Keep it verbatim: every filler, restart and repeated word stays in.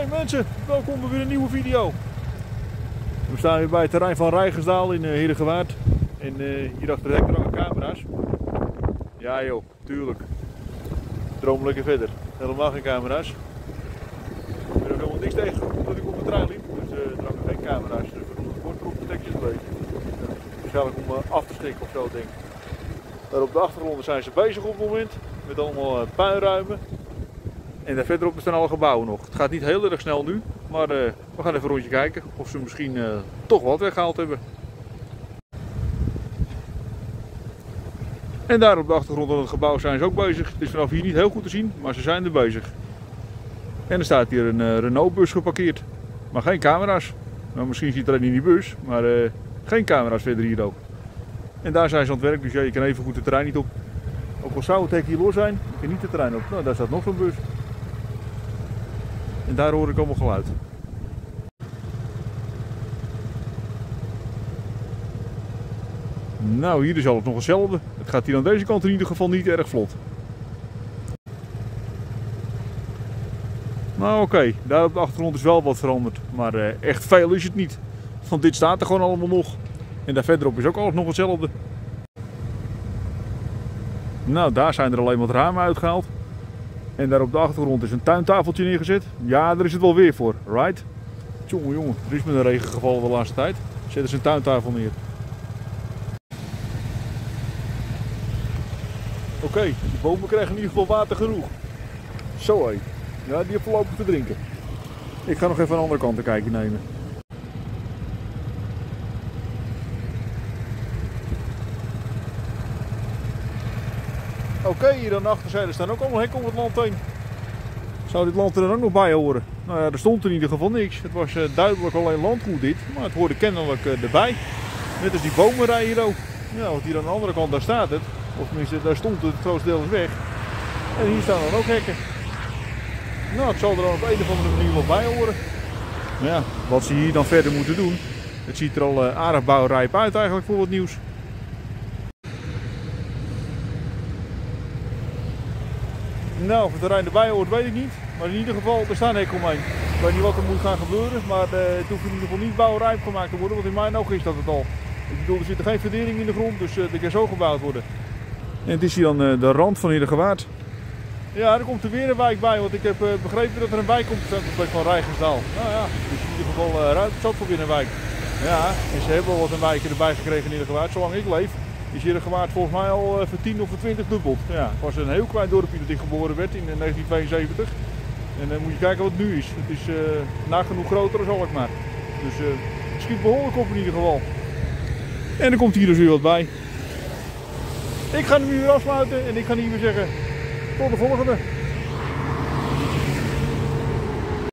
Hey mensen, welkom bij weer een nieuwe video. We staan weer bij het terrein van Rijgersdaal in uh, Heerdegewaard. En uh, hier achter de hek hangen camera's. Ja joh, tuurlijk. Droom lekker verder. Helemaal geen camera's. Ik ben er helemaal niks tegen omdat ik op de trein liep. Dus uh, er hangen geen camera's. Dus we doen het bord protectie geweest. Waarschijnlijk om uh, af te steken of zo denk ik. Daar op de achtergrond zijn ze bezig op het moment. Met allemaal uh, puinruimen. En daar verderop staan alle gebouwen nog. Het gaat niet heel erg snel nu, maar uh, we gaan even een rondje kijken of ze misschien uh, toch wat weggehaald hebben. En daar op de achtergrond van het gebouw zijn ze ook bezig. Het is vanaf hier niet heel goed te zien, maar ze zijn er bezig. En er staat hier een uh, Renault bus geparkeerd, maar geen camera's. Nou, misschien ziet er alleen in die bus, maar uh, geen camera's verder hier ook. En daar zijn ze aan het werk, dus ja, je kan even goed het terrein niet op. Ook al zou het hek hier los zijn, je kan niet het terrein op. Nou, daar staat nog zo'n bus. En daar hoor ik allemaal geluid. Nou, hier is alles nog hetzelfde. Het gaat hier aan deze kant in ieder geval niet erg vlot. Nou oké, okay. Daar op de achtergrond is wel wat veranderd. Maar uh, echt veel is het niet. Want dit staat er gewoon allemaal nog. En daar verderop is ook alles nog hetzelfde. Nou, daar zijn er alleen wat ramen uitgehaald. En daar op de achtergrond is een tuintafeltje neergezet. Ja, daar is het wel weer voor, right? Jongen, jongen, er is met een regengeval de laatste tijd. Zetten ze een tuintafel neer. Oké, okay, die bomen krijgen in ieder geval water genoeg. Zo hé. Ja, die heeft voorlopig te drinken. Ik ga nog even aan de andere kant een kijkje nemen. Oké, okay, hier aan de achterzijde staan ook allemaal hekken om het land heen. Zou dit land er dan ook nog bij horen? Nou ja, er stond in ieder geval niks. Het was uh, duidelijk alleen landgoed dit, maar het hoorde kennelijk uh, erbij. Net als die bomenrij hier ook. Ja, want hier aan de andere kant, daar staat het. Of tenminste, daar stond het, het grootste deel is weg. En hier staan dan ook hekken. Nou, het zal er dan op een of andere manier wel bij horen. Ja, wat ze hier dan verder moeten doen. Het ziet er al uh, aardig bouwrijp uit eigenlijk voor wat nieuws. Nou, of het terrein erbij hoort, weet ik niet. Maar in ieder geval, er staan hekken omheen. Ik weet niet wat er moet gaan gebeuren, maar uh, het hoeft in ieder geval niet bouwrijp gemaakt te worden. Want in mijn ogen is dat het al. Ik bedoel, er zit er geen verdering in de grond, dus uh, dat kan zo gebouwd worden. En het is hier dan uh, de rand van Heerdegewaard. Ja, er komt er weer een wijk bij, want ik heb uh, begrepen dat er een wijk komt op de plek van Rijgersdaal. Nou ja, dus in ieder geval uh, ruimt het zat voor binnen een wijk. Ja, en ze hebben wel wat een wijken erbij gekregen in Heerdegewaard. Zolang ik leef is Heerdegewaard volgens mij al uh, voor tien of voor twintig dubbeld. Ja, het was een heel klein dorpje dat ik geboren werd in uh, negentien tweeënzeventig. En dan uh, moet je kijken wat het nu is. Het is uh, nagenoeg groter dan ik maar. Dus uh, het schiet behoorlijk op in ieder geval. En er komt hier dus weer wat bij. Ik ga nu weer afsluiten en ik ga hier weer zeggen tot de volgende.